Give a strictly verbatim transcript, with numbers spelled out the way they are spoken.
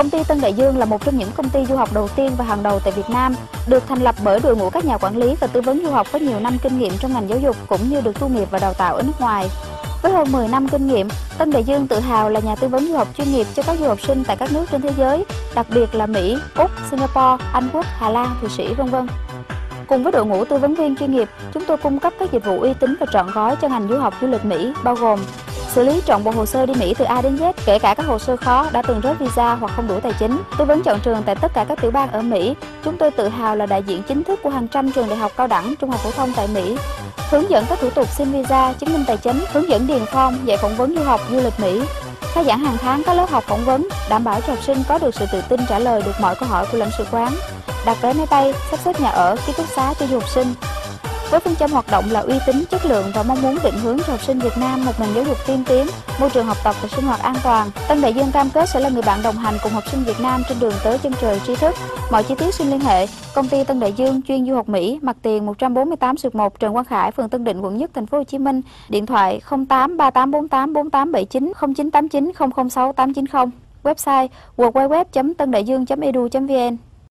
Công ty Tân Đại Dương là một trong những công ty du học đầu tiên và hàng đầu tại Việt Nam, được thành lập bởi đội ngũ các nhà quản lý và tư vấn du học có nhiều năm kinh nghiệm trong ngành giáo dục cũng như được tu nghiệp và đào tạo ở nước ngoài. Với hơn mười năm kinh nghiệm, Tân Đại Dương tự hào là nhà tư vấn du học chuyên nghiệp cho các du học sinh tại các nước trên thế giới, đặc biệt là Mỹ, Úc, Singapore, Anh Quốc, Hà Lan, Thụy Sĩ, vân vân. Cùng với đội ngũ tư vấn viên chuyên nghiệp, chúng tôi cung cấp các dịch vụ uy tín và trọn gói cho ngành du học du lịch Mỹ, bao gồm xử lý trọn bộ hồ sơ đi Mỹ từ A đến Z, kể cả các hồ sơ khó đã từng rớt visa hoặc không đủ tài chính, tư vấn chọn trường tại tất cả các tiểu bang ở Mỹ. Chúng tôi tự hào là đại diện chính thức của hàng trăm trường đại học cao đẳng, trung học phổ thông tại Mỹ. Hướng dẫn các thủ tục xin visa, chứng minh tài chính, hướng dẫn điền form, dạy phỏng vấn du học du lịch Mỹ. Khai giảng hàng tháng các lớp học phỏng vấn, đảm bảo cho học sinh có được sự tự tin trả lời được mọi câu hỏi của lãnh sự quán. Đặt vé máy bay, sắp xếp nhà ở, ký túc xá cho du học sinh. Với phương châm hoạt động là uy tín, chất lượng và mong muốn định hướng cho học sinh Việt Nam một nền giáo dục tiên tiến, môi trường học tập và sinh hoạt an toàn, Tân Đại Dương cam kết sẽ là người bạn đồng hành cùng học sinh Việt Nam trên đường tới chân trời tri thức. Mọi chi tiết xin liên hệ Công ty Tân Đại Dương chuyên du học Mỹ, mặt tiền một trăm bốn mươi tám xuyệt một Trần Quang Khải, phường Tân Định, quận Nhất, thành phố Hồ Chí Minh. Điện thoại không tám ba tám bốn tám bốn tám bảy chín, không chín tám chín không không sáu tám chín không. Website w w w chấm tân đại dương chấm e d u chấm v n.